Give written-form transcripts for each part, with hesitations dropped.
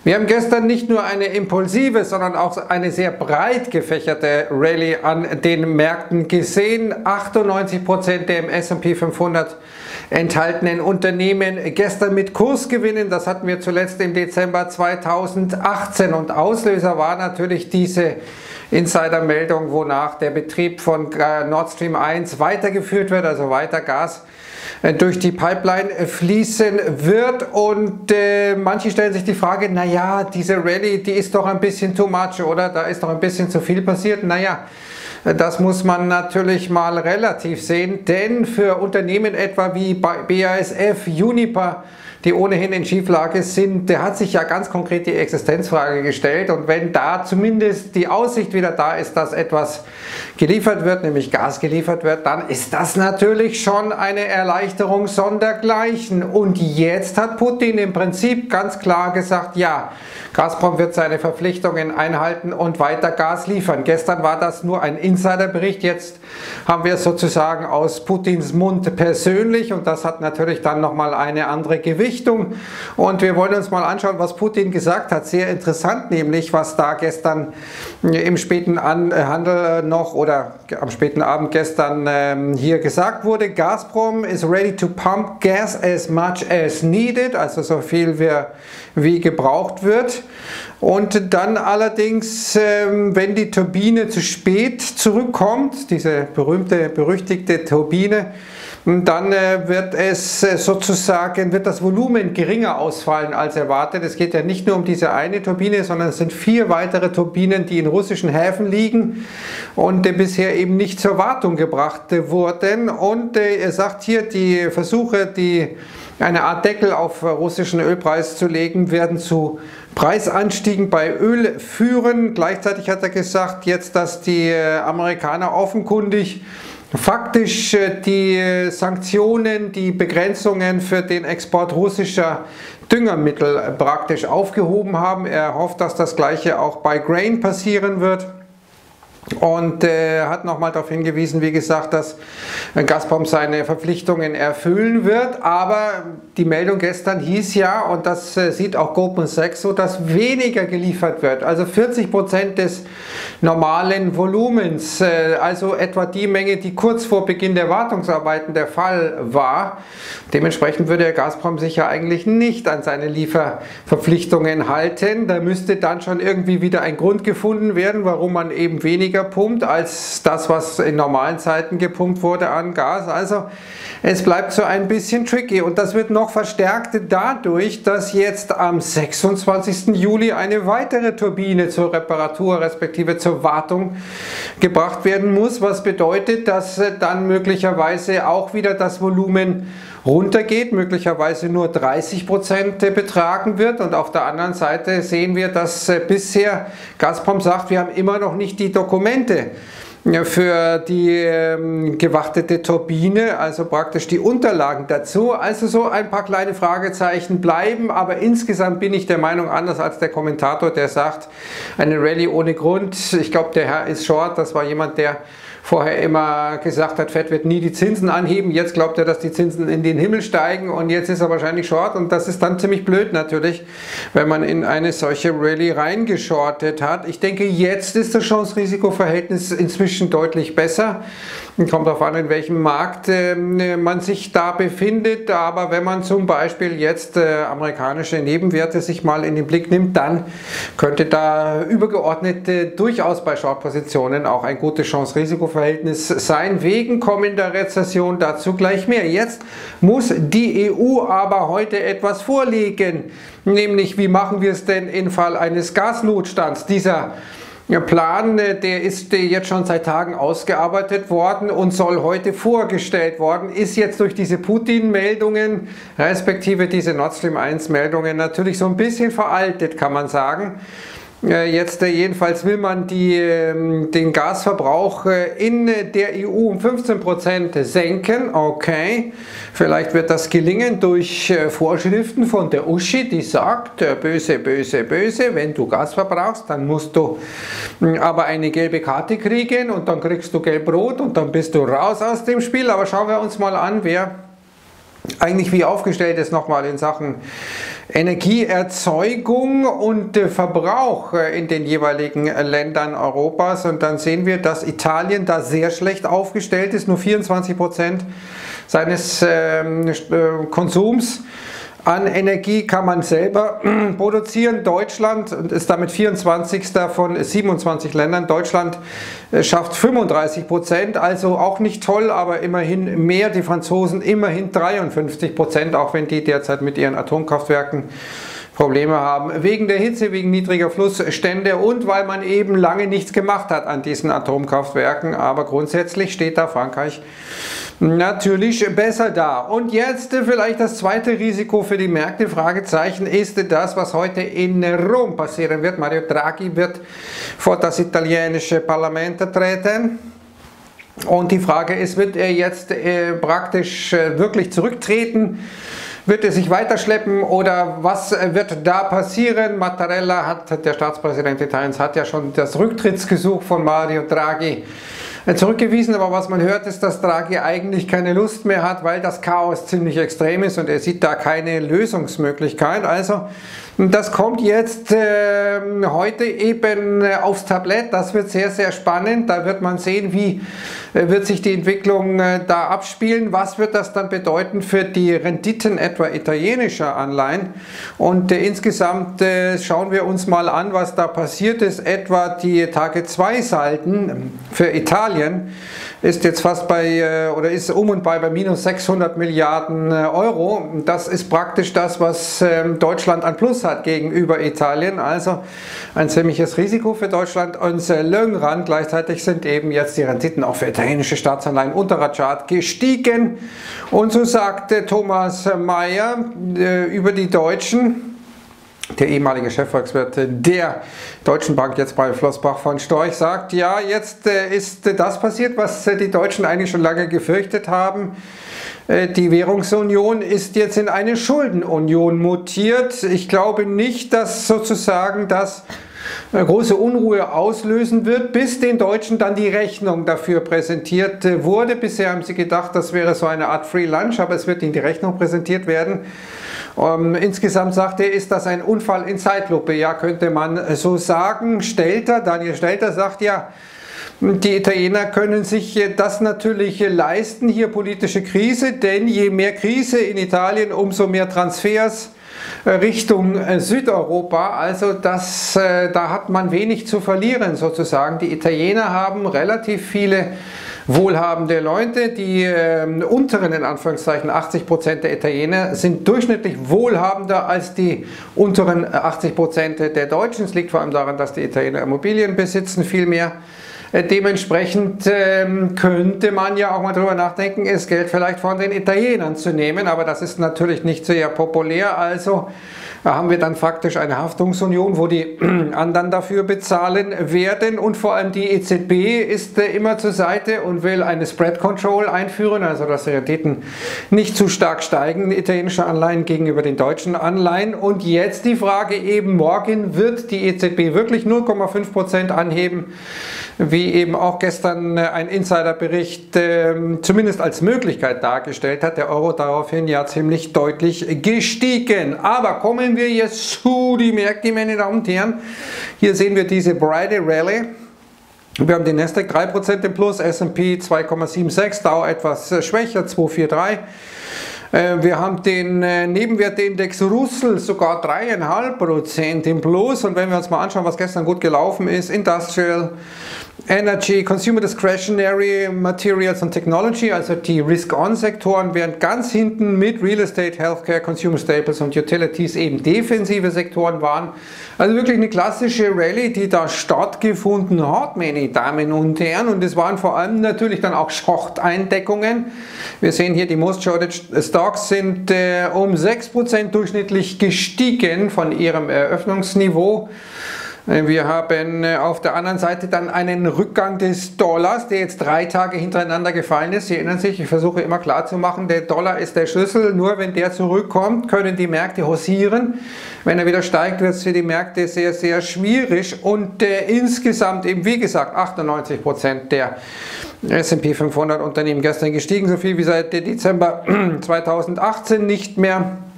Wir haben gestern nicht nur eine impulsive, sondern auch eine sehr breit gefächerte Rallye an den Märkten gesehen. 98% der im S&P 500 enthaltenen Unternehmen gestern mit Kursgewinnen. Das hatten wir zuletzt im Dezember 2018 und Auslöser war natürlich diese Insidermeldung, wonach der Betrieb von Nord Stream 1 weitergeführt wird, also weiter Gas durch die Pipeline fließen wird. Und manche stellen sich die Frage, naja, diese Rallye, die ist doch ein bisschen too much, oder? Da ist doch ein bisschen zu viel passiert. Naja, das muss man natürlich mal relativ sehen, denn für Unternehmen etwa wie BASF, Uniper, die ohnehin in Schieflage sind, der hat sich ja ganz konkret die Existenzfrage gestellt, und wenn da zumindest die Aussicht wieder da ist, dass etwas geliefert wird, nämlich Gas geliefert wird, dann ist das natürlich schon eine Erleichterung sondergleichen. Und jetzt hat Putin im Prinzip ganz klar gesagt, ja, Gazprom wird seine Verpflichtungen einhalten und weiter Gas liefern. Gestern war das nur ein Insiderbericht, jetzt haben wir es sozusagen aus Putins Mund persönlich, und das hat natürlich dann nochmal eine andere Gewichtung. Und wir wollen uns mal anschauen, was Putin gesagt hat. Sehr interessant nämlich, was da gestern im späten Handel noch oder am späten Abend gestern hier gesagt wurde. Gazprom is ready to pump gas as much as needed, also so viel wie gebraucht wird. Und dann allerdings, wenn die Turbine zu spät zurückkommt, diese berüchtigte Turbine, dann wird das Volumen geringer ausfallen als erwartet. Es geht ja nicht nur um diese eine Turbine, sondern es sind 4 weitere Turbinen, die in russischen Häfen liegen und bisher eben nicht zur Wartung gebracht wurden. Und er sagt hier, die Versuche, eine Art Deckel auf russischen Ölpreis zu legen, werden zu Preisanstiegen bei Öl führen. Gleichzeitig hat er gesagt, jetzt, dass die Amerikaner offenkundig faktisch die Sanktionen, die Begrenzungen für den Export russischer Düngermittel praktisch aufgehoben haben. Er hofft, dass das Gleiche auch bei Grain passieren wird. Und hat nochmal darauf hingewiesen, wie gesagt, dass Gazprom seine Verpflichtungen erfüllen wird. Aber die Meldung gestern hieß ja, und das sieht auch Goldman Sachs so, dass weniger geliefert wird. Also 40% des normalen Volumens, also etwa die Menge, die kurz vor Beginn der Wartungsarbeiten der Fall war. Dementsprechend würde Gazprom sich ja eigentlich nicht an seine Lieferverpflichtungen halten. Da müsste dann schon irgendwie wieder ein Grund gefunden werden, warum man eben weniger pumpt als das, was in normalen Zeiten gepumpt wurde an Gas. Also es bleibt so ein bisschen tricky, und das wird noch verstärkt dadurch, dass jetzt am 26. Juli eine weitere Turbine zur Reparatur respektive zur Wartung gebracht werden muss, was bedeutet, dass dann möglicherweise auch wieder das Volumen runtergeht, möglicherweise nur 30% betragen wird. Und auf der anderen Seite sehen wir, dass bisher Gazprom sagt, wir haben immer noch nicht die Dokumente für die gewartete Turbine, also praktisch die Unterlagen dazu. Also so ein paar kleine Fragezeichen bleiben, aber insgesamt bin ich der Meinung, anders als der Kommentator, der sagt, eine Rallye ohne Grund. Ich glaube, der Herr ist short, das war jemand, der vorher immer gesagt hat, Fed wird nie die Zinsen anheben. Jetzt glaubt er, dass die Zinsen in den Himmel steigen, und jetzt ist er wahrscheinlich short, und das ist dann ziemlich blöd natürlich, wenn man in eine solche Rallye reingeschortet hat. Ich denke, jetzt ist das Chance-Risiko-Verhältnis inzwischen deutlich besser. Kommt darauf an, in welchem Markt man sich da befindet, aber wenn man zum Beispiel jetzt amerikanische Nebenwerte sich mal in den Blick nimmt, dann könnte da übergeordnet durchaus bei Short-Positionen auch ein gutes Chance-Risiko-Verhältnis sein, wegen kommender Rezession, dazu gleich mehr. Jetzt muss die EU aber heute etwas vorlegen, nämlich wie machen wir es denn im Fall eines Gasnotstands. Dieser Plan, der ist jetzt schon seit Tagen ausgearbeitet worden und soll heute vorgestellt worden, ist jetzt durch diese Putin-Meldungen, respektive diese Nord Stream 1 Meldungen natürlich so ein bisschen veraltet, kann man sagen. Jetzt jedenfalls will man den Gasverbrauch in der EU um 15% senken. Okay, vielleicht wird das gelingen durch Vorschriften von der Uschi, die sagt, böse, böse, böse, wenn du Gas verbrauchst, dann musst du aber eine gelbe Karte kriegen, und dann kriegst du gelb-rot, und dann bist du raus aus dem Spiel. Aber schauen wir uns mal an, wer eigentlich wie aufgestellt ist nochmal in Sachen Energieerzeugung und Verbrauch in den jeweiligen Ländern Europas. Und dann sehen wir, dass Italien da sehr schlecht aufgestellt ist, nur 24% seines Konsums an Energie kann man selber produzieren. Deutschland ist damit 24. von 27 Ländern. Deutschland schafft 35%, also auch nicht toll, aber immerhin mehr. Die Franzosen immerhin 53%, auch wenn die derzeit mit ihren Atomkraftwerken Probleme haben, wegen der Hitze, wegen niedriger Flussstände und weil man eben lange nichts gemacht hat an diesen Atomkraftwerken. Aber grundsätzlich steht da Frankreich natürlich besser da. Und jetzt vielleicht das zweite Risiko für die Märkte, Fragezeichen, ist das, was heute in Rom passieren wird. Mario Draghi wird vor das italienische Parlament treten. Und die Frage ist, wird er jetzt praktisch wirklich zurücktreten? Wird er sich weiterschleppen oder was wird da passieren? Mattarella, der Staatspräsident Italiens, hat ja schon das Rücktrittsgesuch von Mario Draghi zurückgewiesen, aber was man hört, ist, dass Draghi eigentlich keine Lust mehr hat, weil das Chaos ziemlich extrem ist und er sieht da keine Lösungsmöglichkeit. Also das kommt jetzt heute eben aufs Tablett. Das wird sehr, sehr spannend. Da wird man sehen, wie wird sich die Entwicklung da abspielen. Was wird das dann bedeuten für die Renditen etwa italienischer Anleihen? Und insgesamt schauen wir uns mal an, was da passiert ist. Etwa die Tage-2-Salden für Italien ist jetzt fast bei, oder ist um und bei minus 600 Milliarden Euro. Das ist praktisch das, was Deutschland an Plus hat gegenüber Italien. Also ein ziemliches Risiko für Deutschland. Und Löngran, gleichzeitig sind eben jetzt die Renditen auch für italienische Staatsanleihen unterer Chart gestiegen. Und so sagte Thomas Mayer über die Deutschen, der ehemalige Chefvolkswirt der Deutschen Bank, jetzt bei Flossbach von Storch, sagt, ja, jetzt ist das passiert, was die Deutschen eigentlich schon lange gefürchtet haben. Die Währungsunion ist jetzt in eine Schuldenunion mutiert. Ich glaube nicht, dass sozusagen das große Unruhe auslösen wird, bis den Deutschen dann die Rechnung dafür präsentiert wurde. Bisher haben sie gedacht, das wäre so eine Art Free Lunch, aber es wird ihnen die Rechnung präsentiert werden. Insgesamt sagt er, ist das ein Unfall in Zeitlupe, ja, könnte man so sagen. Daniel Stelter sagt ja, die Italiener können sich das natürlich leisten, hier politische Krise, denn je mehr Krise in Italien, umso mehr Transfers Richtung Südeuropa, also da hat man wenig zu verlieren sozusagen. Die Italiener haben relativ viele wohlhabende Leute, die unteren, in Anführungszeichen, 80% der Italiener sind durchschnittlich wohlhabender als die unteren 80% der Deutschen. Es liegt vor allem daran, dass die Italiener Immobilien besitzen, viel mehr. Dementsprechend könnte man ja auch mal drüber nachdenken, das Geld vielleicht von den Italienern zu nehmen, aber das ist natürlich nicht sehr populär, also haben wir dann faktisch eine Haftungsunion, wo die anderen dafür bezahlen werden und vor allem die EZB ist immer zur Seite und will eine Spread Control einführen, also dass die Renditen nicht zu stark steigen, italienische Anleihen gegenüber den deutschen Anleihen. Und jetzt die Frage eben, morgen wird die EZB wirklich 0,5% anheben, wie eben auch gestern ein Insiderbericht zumindest als Möglichkeit dargestellt hat. Der Euro daraufhin ja ziemlich deutlich gestiegen. Aber kommen wir jetzt zu die Märkte, meine Damen und Herren. Hier sehen wir diese breite Rallye. Wir haben den Nasdaq 3% im Plus, S&P 2,76, Dow etwas schwächer, 2,43. Wir haben den Nebenwerteindex Russell sogar 3,5% im Plus. Und wenn wir uns mal anschauen, was gestern gut gelaufen ist, Industrial, Energy, Consumer Discretionary, Materials und Technology, also die Risk-On-Sektoren, während ganz hinten mit Real Estate, Healthcare, Consumer Staples und Utilities eben defensive Sektoren waren. Also wirklich eine klassische Rallye, die da stattgefunden hat, meine Damen und Herren. Und es waren vor allem natürlich dann auch Short-Eindeckungen. Wir sehen hier, die Most Shorted Stocks sind um 6% durchschnittlich gestiegen von ihrem Eröffnungsniveau. Wir haben auf der anderen Seite dann einen Rückgang des Dollars, der jetzt 3 Tage hintereinander gefallen ist. Sie erinnern sich, ich versuche immer klar zu machen, der Dollar ist der Schlüssel. Nur wenn der zurückkommt, können die Märkte haussieren. Wenn er wieder steigt, wird es für die Märkte sehr, sehr schwierig. Und insgesamt eben, wie gesagt, 98% der S&P 500 Unternehmen gestern gestiegen, so viel wie seit Dezember 2018 nicht mehr.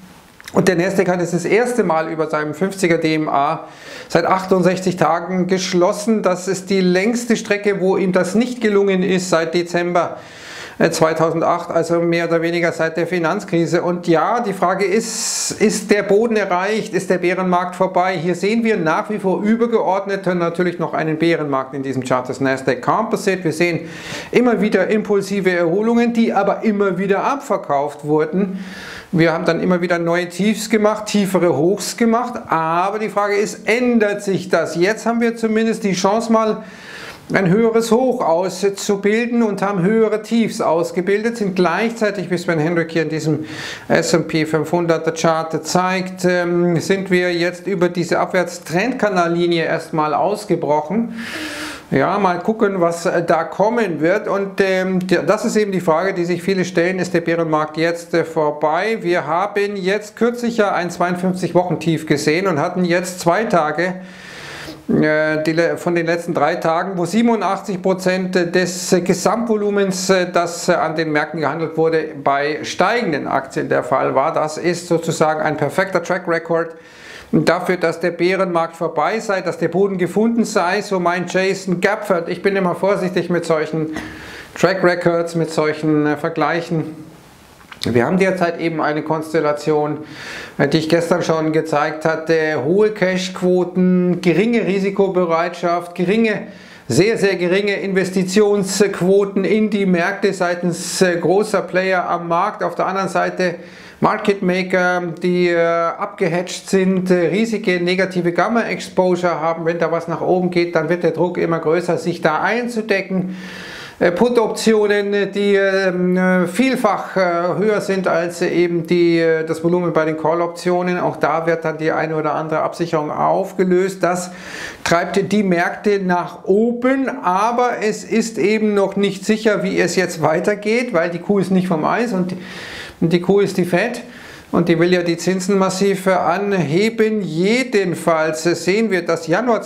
Und der Nasdaq hat jetzt das erste Mal über seinem 50er DMA seit 68 Tagen geschlossen. Das ist die längste Strecke, wo ihm das nicht gelungen ist seit Dezember 2008, also mehr oder weniger seit der Finanzkrise. Und ja, die Frage ist der Boden erreicht? Ist der Bärenmarkt vorbei? Hier sehen wir nach wie vor übergeordnet natürlich noch einen Bärenmarkt in diesem Chart des Nasdaq Composite. Wir sehen immer wieder impulsive Erholungen, die aber immer wieder abverkauft wurden. Wir haben dann immer wieder neue Tiefs gemacht, tiefere Hochs gemacht, aber die Frage ist, ändert sich das? Jetzt haben wir zumindest die Chance, mal ein höheres Hoch auszubilden und haben höhere Tiefs ausgebildet, sind gleichzeitig, wie Sven Hendrick hier in diesem S&P 500 Chart zeigt, sind wir jetzt über diese Abwärtstrendkanallinie erstmal ausgebrochen. Ja, mal gucken, was da kommen wird, und das ist eben die Frage, die sich viele stellen: Ist der Bärenmarkt jetzt vorbei? Wir haben jetzt kürzlich ja ein 52-Wochen-Tief gesehen und hatten jetzt 2 Tage von den letzten 3 Tagen, wo 87% des Gesamtvolumens, das an den Märkten gehandelt wurde, bei steigenden Aktien der Fall war. Das ist sozusagen ein perfekter Track Record dafür, dass der Bärenmarkt vorbei sei, dass der Boden gefunden sei, so meint Jason Gapford. Ich bin immer vorsichtig mit solchen Track Records, mit solchen Vergleichen. Wir haben derzeit eben eine Konstellation, die ich gestern schon gezeigt hatte: hohe Cashquoten, geringe Risikobereitschaft, sehr, sehr geringe Investitionsquoten in die Märkte seitens großer Player am Markt. Auf der anderen Seite Market Maker, die abgehatcht sind, riesige negative Gamma-Exposure haben. Wenn da was nach oben geht, dann wird der Druck immer größer, sich da einzudecken. Put-Optionen, die vielfach höher sind als eben das Volumen bei den Call-Optionen. Auch da wird dann die eine oder andere Absicherung aufgelöst. Das treibt die Märkte nach oben, aber es ist eben noch nicht sicher, wie es jetzt weitergeht, weil die Kuh ist nicht vom Eis und die Kuh ist die Fed. Und die will ja die Zinsen massiv anheben. Jedenfalls sehen wir, dass Januar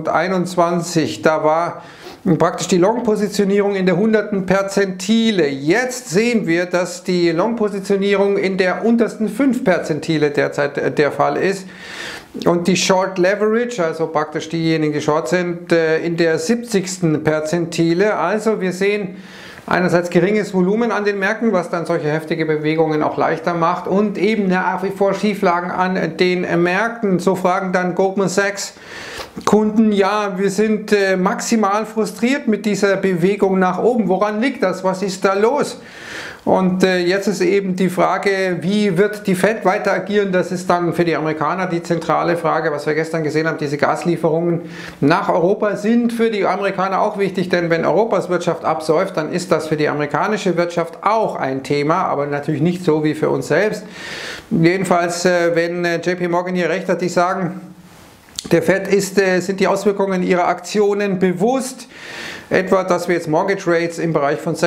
2021, da war praktisch die Long-Positionierung in der 100. Perzentile. Jetzt sehen wir, dass die Long-Positionierung in der untersten 5 Perzentile derzeit der Fall ist. Und die Short Leverage, also praktisch diejenigen, die short sind, in der 70. Perzentile. Also wir sehen einerseits geringes Volumen an den Märkten, was dann solche heftige Bewegungen auch leichter macht, und eben nach wie vor Schieflagen an den Märkten. So fragen dann Goldman Sachs Kunden: ja, wir sind maximal frustriert mit dieser Bewegung nach oben. Woran liegt das? Was ist da los? Und jetzt ist eben die Frage, wie wird die Fed weiter agieren? Das ist dann für die Amerikaner die zentrale Frage. Was wir gestern gesehen haben, diese Gaslieferungen nach Europa sind für die Amerikaner auch wichtig, denn wenn Europas Wirtschaft absäuft, dann ist das für die amerikanische Wirtschaft auch ein Thema, aber natürlich nicht so wie für uns selbst. Jedenfalls, wenn JP Morgan hier recht hat, die sagen, der Fed sind die Auswirkungen ihrer Aktionen bewusst. Etwa, dass wir jetzt Mortgage Rates im Bereich von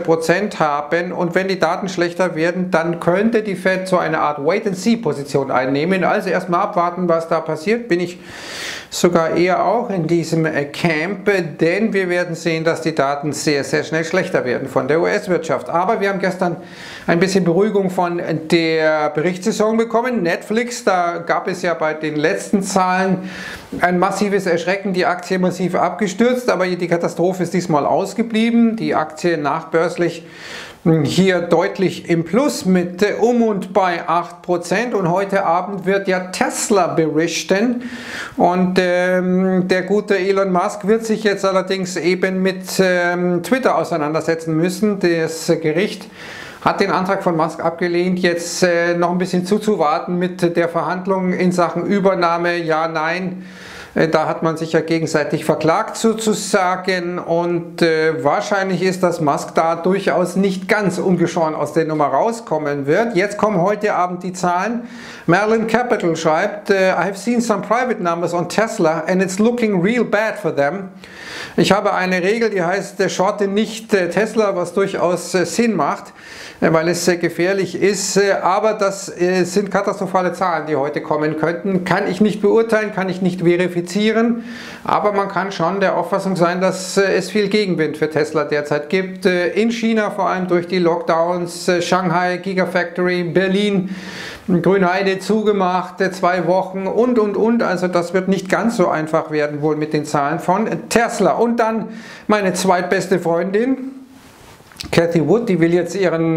6% haben, und wenn die Daten schlechter werden, dann könnte die Fed so eine Art Wait-and-See-Position einnehmen. Also erstmal abwarten, was da passiert. Bin ich sogar eher auch in diesem Camp, denn wir werden sehen, dass die Daten sehr, sehr schnell schlechter werden von der US-Wirtschaft. Aber wir haben gestern ein bisschen Beruhigung von der Berichtssaison bekommen. Netflix, da gab es ja bei den letzten Zahlen ein massives Erschrecken, die Aktie massiv abgestürzt, aber die Katastrophe ist diesmal ausgeblieben. Die Aktie nachbörslich hier deutlich im Plus mit und bei 8%, und heute Abend wird ja Tesla berichten, und der gute Elon Musk wird sich jetzt allerdings eben mit Twitter auseinandersetzen müssen. Das Gericht hat den Antrag von Musk abgelehnt, jetzt noch ein bisschen zuzuwarten mit der Verhandlung in Sachen Übernahme, ja, nein. Da hat man sich ja gegenseitig verklagt sozusagen, und wahrscheinlich ist, dass Musk da durchaus nicht ganz ungeschoren aus der Nummer rauskommen wird. Jetzt kommen heute Abend die Zahlen. Merlin Capital schreibt: I've seen some private numbers on Tesla and it's looking real bad for them. Ich habe eine Regel, die heißt, shorte nicht Tesla, was durchaus Sinn macht, weil es sehr gefährlich ist, aber das sind katastrophale Zahlen, die heute kommen könnten. Kann ich nicht beurteilen, kann ich nicht verifizieren, aber man kann schon der Auffassung sein, dass es viel Gegenwind für Tesla derzeit gibt. In China vor allem durch die Lockdowns, Shanghai, Gigafactory, Berlin. Grünheide zugemacht, 2 Wochen und. Also das wird nicht ganz so einfach werden wohl mit den Zahlen von Tesla. Und dann meine zweitbeste Freundin, Cathie Wood, die will jetzt ihren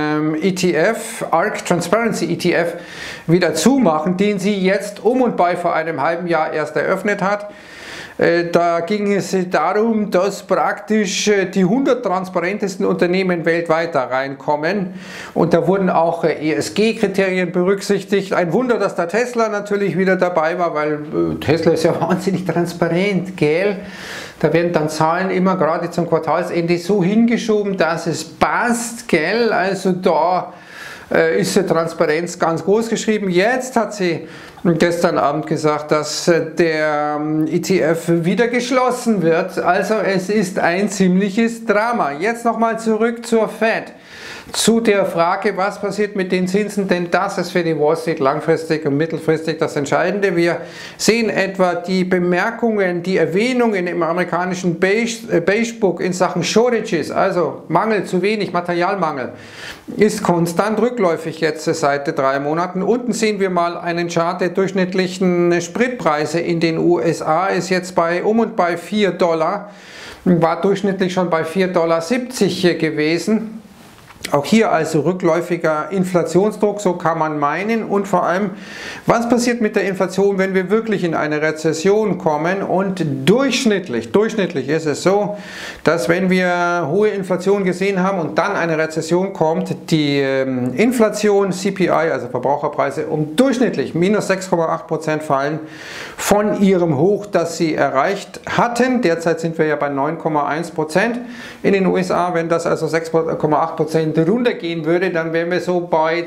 ETF, ARK Transparency ETF, wieder zumachen, den sie jetzt und bei vor einem halben Jahr erst eröffnet hat. Da ging es darum, dass praktisch die 100 transparentesten Unternehmen weltweit da reinkommen und da wurden auch ESG-Kriterien berücksichtigt. Ein Wunder, dass da Tesla natürlich wieder dabei war, weil Tesla ist ja wahnsinnig transparent, gell? Da werden dann Zahlen immer gerade zum Quartalsende so hingeschoben, dass es passt, gell? Also da ist die Transparenz ganz groß geschrieben. Jetzt hat sie gestern Abend gesagt, dass der ETF wieder geschlossen wird. Also es ist ein ziemliches Drama. Jetzt nochmal zurück zur Fed. Zu der Frage, was passiert mit den Zinsen, denn das ist für die Wall Street langfristig und mittelfristig das Entscheidende. Wir sehen etwa die Bemerkungen, die Erwähnungen im amerikanischen Beige Book in Sachen Shortages, also Mangel, zu wenig, Materialmangel, ist konstant rückläufig jetzt seit 3 Monaten. Unten sehen wir mal einen Chart der durchschnittlichen Spritpreise in den USA, ist jetzt bei und bei $4, war durchschnittlich schon bei $4,70 gewesen. Auch hier also rückläufiger Inflationsdruck, so kann man meinen. Und vor allem, was passiert mit der Inflation, wenn wir wirklich in eine Rezession kommen? Und durchschnittlich ist es so, dass wenn wir hohe Inflation gesehen haben und dann eine Rezession kommt, die Inflation, CPI, also Verbraucherpreise, durchschnittlich minus 6,8% fallen von ihrem Hoch, das sie erreicht hatten. Derzeit sind wir ja bei 9,1% in den USA. Wenn das also 6,8% runtergehen würde, dann wären wir so bei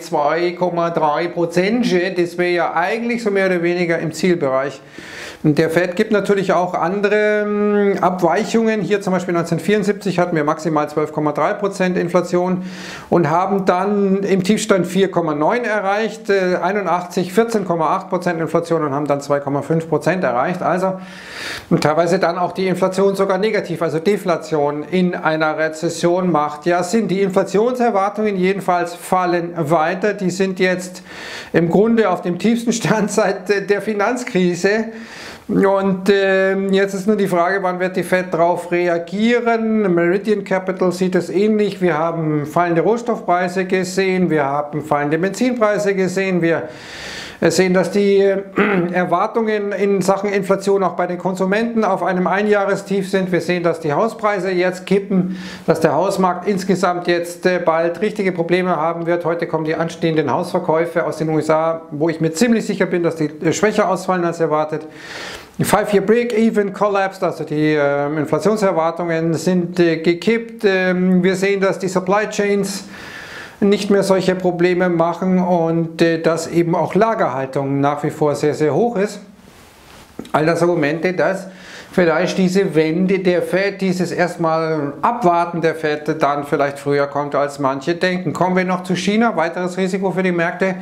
2,3%. Das wäre ja eigentlich so mehr oder weniger im Zielbereich. Der Fed gibt natürlich auch andere Abweichungen. Hier zum Beispiel 1974 hatten wir maximal 12,3% Inflation und haben dann im Tiefstand 4,9 erreicht, 81 14,8% Inflation und haben dann 2,5% erreicht. Also teilweise dann auch die Inflation sogar negativ, also Deflation in einer Rezession macht ja Sinn. Die Inflationserwartungen jedenfalls fallen weiter. Die sind jetzt im Grunde auf dem tiefsten Stand seit der Finanzkrise. Und jetzt ist nur die Frage, wann wird die Fed darauf reagieren. Meridian Capital sieht es ähnlich. Wir haben fallende Rohstoffpreise gesehen, wir haben fallende Benzinpreise gesehen, wir sehen, dass die Erwartungen in Sachen Inflation auch bei den Konsumenten auf einem Einjahrestief sind. Wir sehen, dass die Hauspreise jetzt kippen, dass der Hausmarkt insgesamt jetzt bald richtige Probleme haben wird. Heute kommen die anstehenden Hausverkäufe aus den USA, wo ich mir ziemlich sicher bin, dass die schwächer ausfallen als erwartet. Die 5-Year Break-Even collapsed, also die Inflationserwartungen sind gekippt. Wir sehen, dass die Supply Chains nicht mehr solche Probleme machen und dass eben auch Lagerhaltung nach wie vor sehr, sehr hoch ist. All das Argumente, dass vielleicht diese Wende der Fed, dieses erstmal Abwarten der Fed dann vielleicht früher kommt, als manche denken. Kommen wir noch zu China, weiteres Risiko für die Märkte.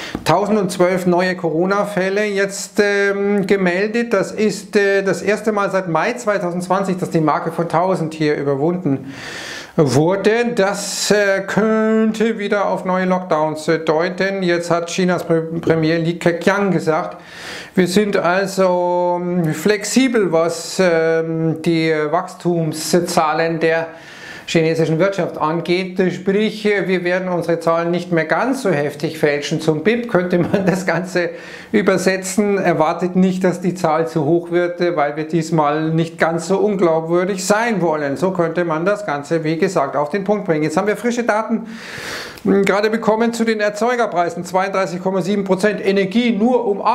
1012 neue Corona-Fälle jetzt gemeldet. Das ist das erste Mal seit Mai 2020, dass die Marke von 1000 hier überwunden wurde. Das könnte wieder auf neue Lockdowns deuten. Jetzt hat Chinas Premier Li Keqiang gesagt, wir sind also flexibel, was die Wachstumszahlen der chinesischen Wirtschaft angeht, sprich wir werden unsere Zahlen nicht mehr ganz so heftig fälschen. Zum BIP könnte man das Ganze übersetzen, erwartet nicht, dass die Zahl zu hoch wird, weil wir diesmal nicht ganz so unglaubwürdig sein wollen. So könnte man das Ganze, wie gesagt, auf den Punkt bringen. Jetzt haben wir frische Daten gerade bekommen zu den Erzeugerpreisen, 32,7%, Energie nur um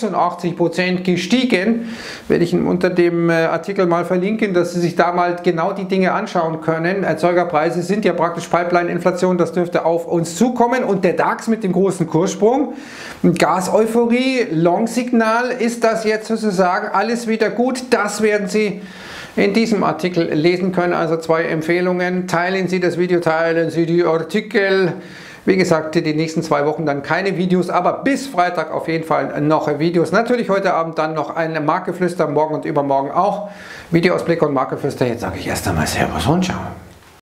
86% gestiegen. Werde ich Ihnen unter dem Artikel mal verlinken, dass Sie sich da mal genau die Dinge anschauen können. Erzeugerpreise sind ja praktisch Pipeline-Inflation, das dürfte auf uns zukommen. Und der DAX mit dem großen Kurssprung, Gas-Euphorie, Long-Signal, ist das jetzt sozusagen alles wieder gut? Das werden Sie in diesem Artikel lesen können. Also 2 Empfehlungen. Teilen Sie das Video, teilen Sie die Artikel. Wie gesagt, die nächsten 2 Wochen dann keine Videos, aber bis Freitag auf jeden Fall noch Videos. Natürlich heute Abend dann noch ein Marktgeflüster, morgen und übermorgen auch Videoausblick und Marktgeflüster. Jetzt sage ich erst einmal Servus und Ciao.